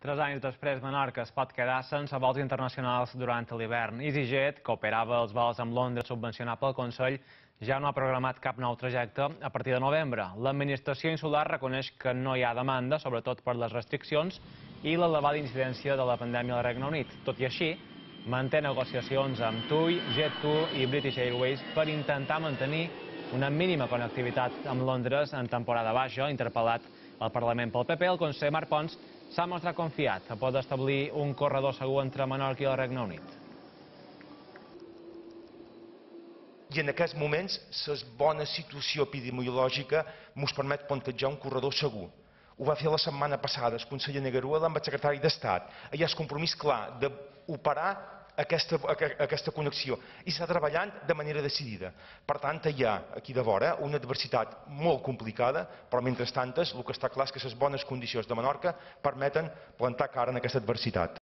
3 anys després, Menorca es pot quedar sense vols internacionals durant l'hivern. EasyJet, que operava els vols amb Londres subvencionat pel Consell, ja no ha programat cap nou trajecte a partir de novembre. L'administració insular reconeix que no hi ha demanda, sobretot per les restriccions i l'elevada incidència de la pandèmia al Regne Unit. Tot i així, manté negociacions amb TUI, Jet2 i British Airways per intentar mantenir una mínima connectivitat amb Londres en temporada baixa. Interpel·lat al Parlament pel PP, el conseller Marc Pons s'ha mostrat confiat a poder establir un corredor segur entre Menorca i el Regne Unit. I en aquests moments la bona situació epidemiològica ens permet plantejar un corredor segur. Ho va fer la setmana passada el conseller Negaruela amb el secretari d'Estat. Hi ha el compromís clar d'operar aquesta connexió i s'està treballant de manera decidida. Per tant, hi ha aquí de vora una adversitat molt complicada, però mentrestant el que està clar és que les bones condicions de Menorca permeten plantar cara en aquesta adversitat.